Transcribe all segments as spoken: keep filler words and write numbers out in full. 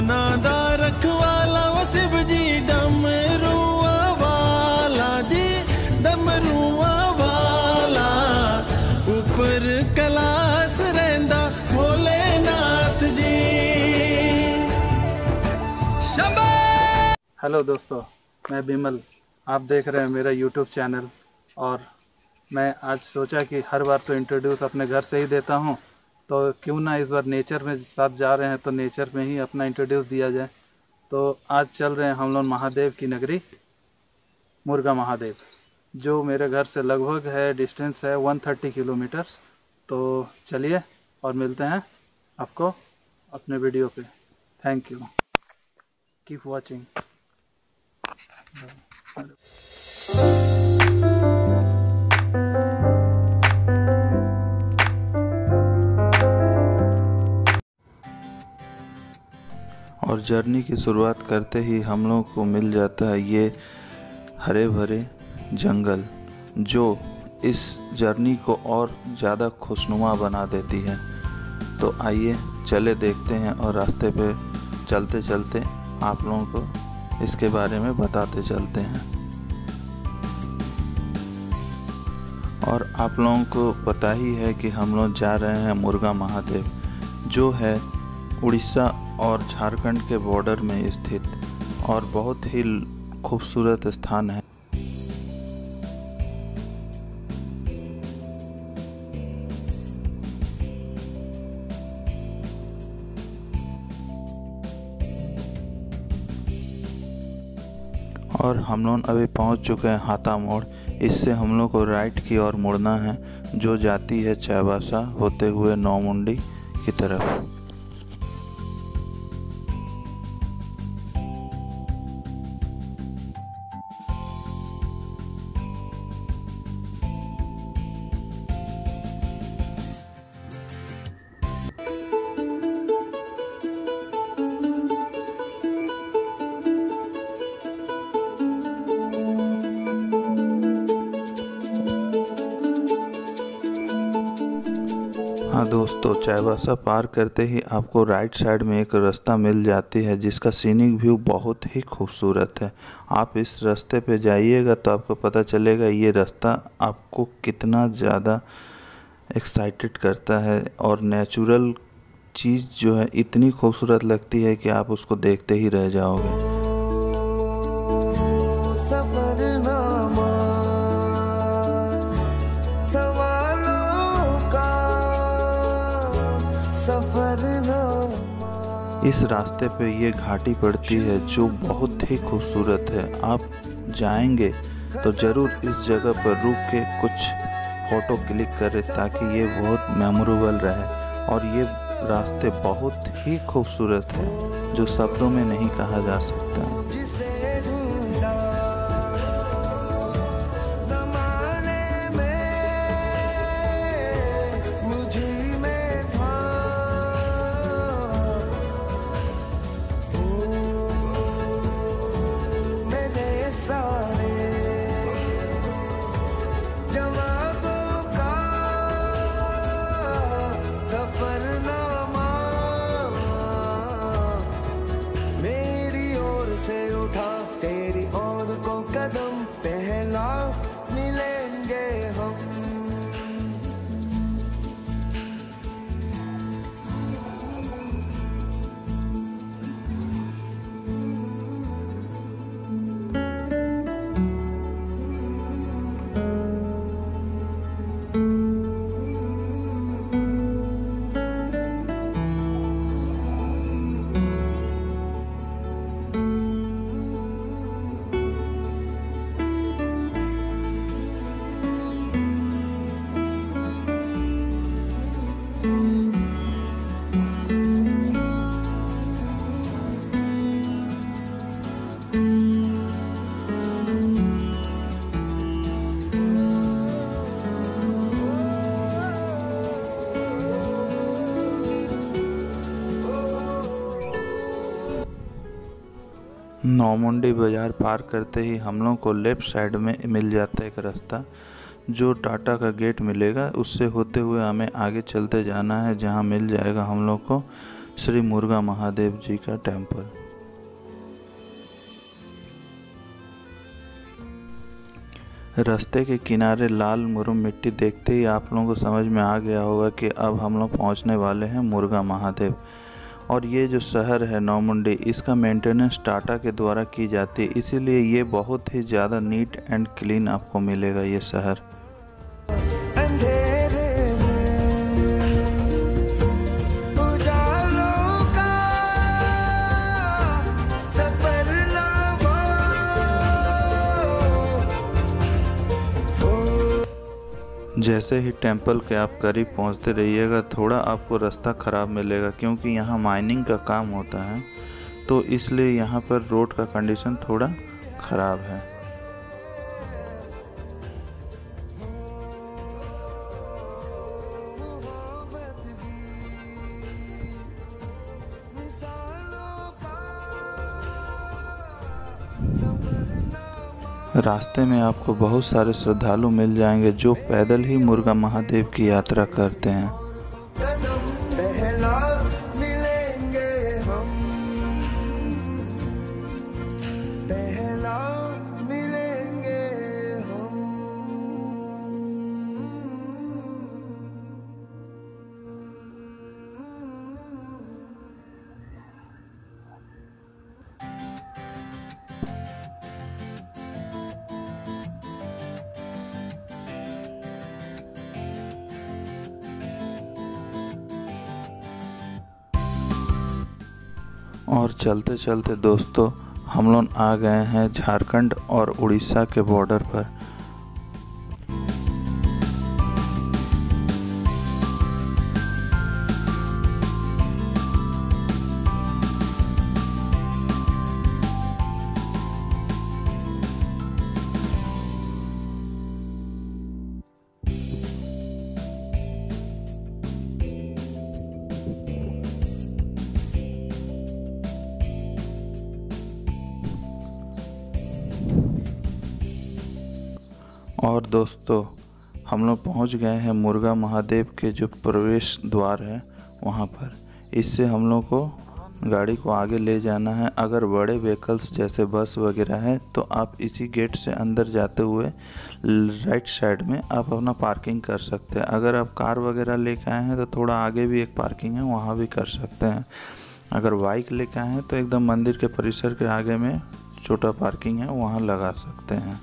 सोना दा रखवाला वो शिव जी डमरुआ वाला जी डमरुआ वाला ऊपर कैलाश रहिंदा भोलेनाथ जी। हेलो दोस्तों, मैं बिमल, आप देख रहे हैं मेरा यूट्यूब चैनल। और मैं आज सोचा कि हर बार तो इंट्रोड्यूस अपने घर से ही देता हूं, तो क्यों ना इस बार नेचर में साथ जा रहे हैं तो नेचर में ही अपना इंट्रोड्यूस दिया जाए। तो आज चल रहे हैं हम लोग महादेव की नगरी मुर्गा महादेव, जो मेरे घर से लगभग है, डिस्टेंस है एक सौ तीस किलोमीटर। तो चलिए और मिलते हैं आपको अपने वीडियो पे। Thank you, keep watching. और जर्नी की शुरुआत करते ही हम लोग को मिल जाता है ये हरे भरे जंगल, जो इस जर्नी को और ज़्यादा खुशनुमा बना देती है। तो आइए चले देखते हैं और रास्ते पे चलते चलते आप लोगों को इसके बारे में बताते चलते हैं। और आप लोगों को पता ही है कि हम लोग जा रहे हैं मुर्गा महादेव, जो है उड़ीसा और झारखंड के बॉर्डर में स्थित और बहुत ही खूबसूरत स्थान है। और हम लोग अभी पहुंच चुके हैं हाथा मोड़। इससे हम लोग को राइट की ओर मुड़ना है, जो जाती है चाईबासा होते हुए नौमुंडी की तरफ। हाँ दोस्तों, चाईबासा पार करते ही आपको राइट साइड में एक रास्ता मिल जाती है, जिसका सीनिक व्यू बहुत ही खूबसूरत है। आप इस रास्ते पे जाइएगा तो आपको पता चलेगा ये रास्ता आपको कितना ज़्यादा एक्साइटेड करता है, और नेचुरल चीज़ जो है इतनी खूबसूरत लगती है कि आप उसको देखते ही रह जाओगे। इस रास्ते पे ये घाटी पड़ती है जो बहुत ही खूबसूरत है। आप जाएंगे तो ज़रूर इस जगह पर रुक के कुछ फ़ोटो क्लिक करें, ताकि ये बहुत मेमोरेबल रहे। और ये रास्ते बहुत ही खूबसूरत है, जो शब्दों में नहीं कहा जा सकता। नौमुंडी बाज़ार पार करते ही हम लोग को लेफ़्ट साइड में मिल जाता है एक रास्ता, जो टाटा का गेट मिलेगा। उससे होते हुए हमें आगे चलते जाना है, जहां मिल जाएगा हम लोग को श्री मुर्गा महादेव जी का टेम्पल। रास्ते के किनारे लाल मुरुम मिट्टी देखते ही आप लोगों को समझ में आ गया होगा कि अब हम लोग पहुंचने वाले हैं मुर्गा महादेव। और ये जो शहर है नौमुंडी, इसका मेंटेनेंस टाटा के द्वारा की जाती है, इसीलिए ये बहुत ही ज़्यादा नीट एंड क्लीन आपको मिलेगा ये शहर। जैसे ही टेंपल के आप करीब पहुंचते रहिएगा, थोड़ा आपको रास्ता ख़राब मिलेगा क्योंकि यहाँ माइनिंग का काम होता है, तो इसलिए यहाँ पर रोड का कंडीशन थोड़ा ख़राब है। रास्ते में आपको बहुत सारे श्रद्धालु मिल जाएंगे जो पैदल ही मुर्गा महादेव की यात्रा करते हैं। और चलते चलते दोस्तों हम लोग आ गए हैं झारखंड और उड़ीसा के बॉर्डर पर। और दोस्तों हम लोग पहुंच गए हैं मुर्गा महादेव के जो प्रवेश द्वार है वहां पर। इससे हम लोग को गाड़ी को आगे ले जाना है। अगर बड़े व्हीकल्स जैसे बस वगैरह है तो आप इसी गेट से अंदर जाते हुए राइट साइड में आप अपना पार्किंग कर सकते हैं। अगर आप कार वगैरह लेके आए हैं तो थोड़ा आगे भी एक पार्किंग है, वहाँ भी कर सकते हैं। अगर बाइक लेके आए हैं तो एकदम मंदिर के परिसर के आगे में छोटा पार्किंग है, वहाँ लगा सकते हैं।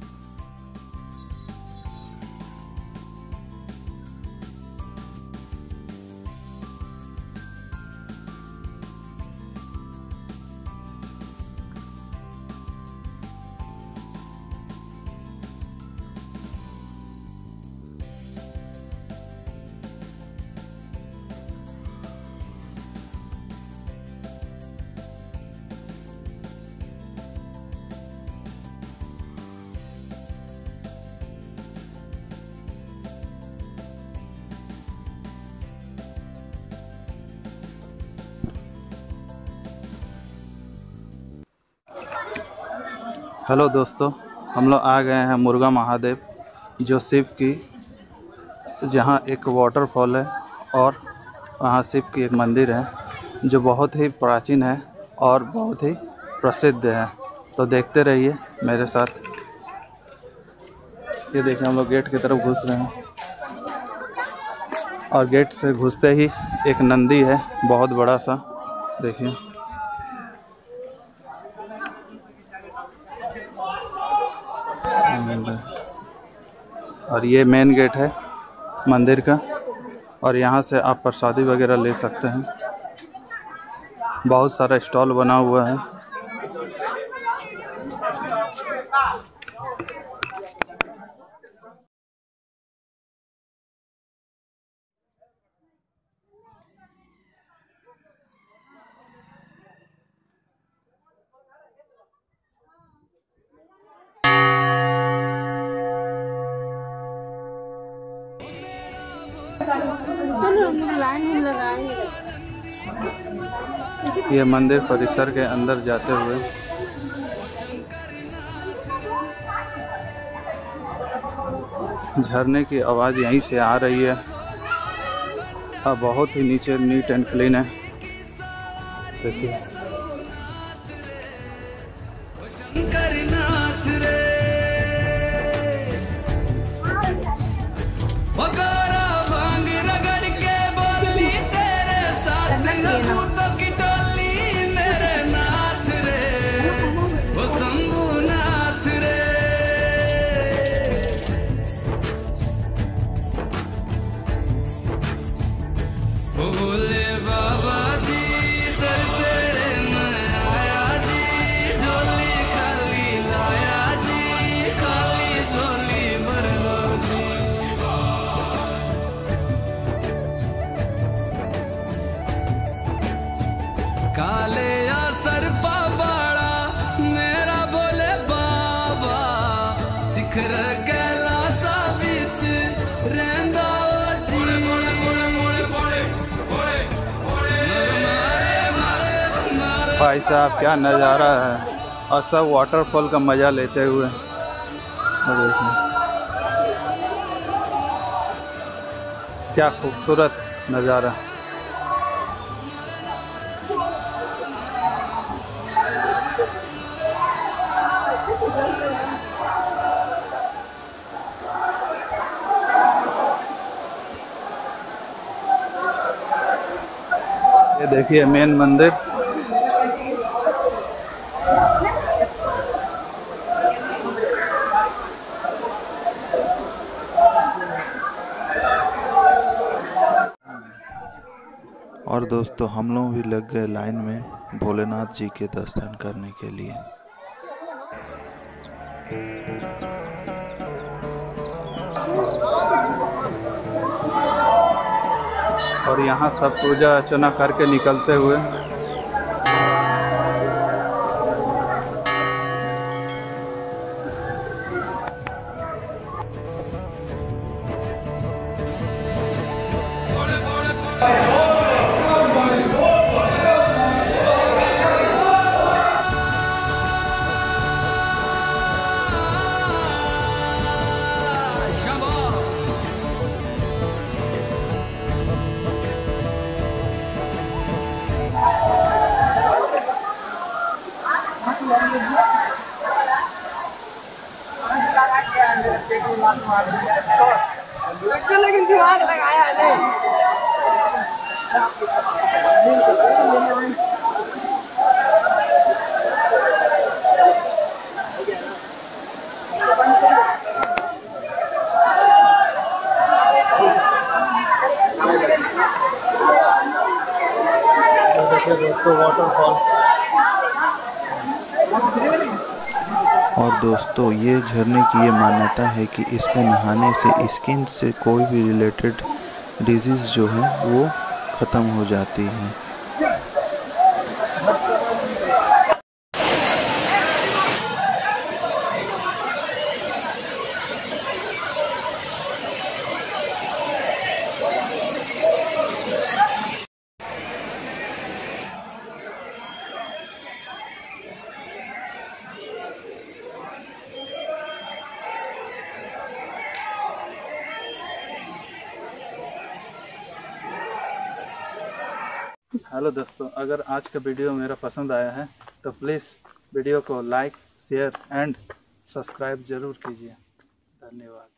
हेलो दोस्तों, हम लोग आ गए हैं मुर्गा महादेव, जो शिव की, जहाँ एक वाटरफॉल है और वहाँ शिव की एक मंदिर है जो बहुत ही प्राचीन है और बहुत ही प्रसिद्ध है। तो देखते रहिए मेरे साथ। ये देखिए हम लोग गेट की तरफ घुस रहे हैं और गेट से घुसते ही एक नंदी है बहुत बड़ा सा, देखिए। और ये मेन गेट है मंदिर का और यहाँ से आप प्रसादी वगैरह ले सकते हैं। बहुत सारा स्टॉल बना हुआ है। लाइन लगाएंगे। ये मंदिर परिसर के अंदर जाते हुए झरने की आवाज़ यहीं से आ रही है और बहुत ही नीचे नीट एंड क्लीन है। देखिए। भोले बाबा जी दर तेरे मैं आया जी, झोली खाली लाया जी, खाली झोली भर लो जी। काले या सरपा बाड़ा मेरा भोले बाबा, शिखर कैलासा बिच रहंदा भाई साहब क्या नज़ारा है, और सब वाटरफॉल का मज़ा लेते हुए। क्या खूबसूरत नज़ारा। ये देखिए मेन मंदिर। और दोस्तों हम लोग भी लग गए लाइन में भोलेनाथ जी के दर्शन करने के लिए। और यहाँ सब पूजा अर्चना करके निकलते हुए लेकिन दिमाग लगाया नहीं। दोस्तों वाटरफॉल। और दोस्तों ये झरने की ये मान्यता है कि इस पे नहाने से स्किन से कोई भी रिलेटेड डिजीज़ जो है वो ख़त्म हो जाती है। हेलो दोस्तों, अगर आज का वीडियो मेरा पसंद आया है तो प्लीज़ वीडियो को लाइक, शेयर एंड सब्सक्राइब ज़रूर कीजिए। धन्यवाद।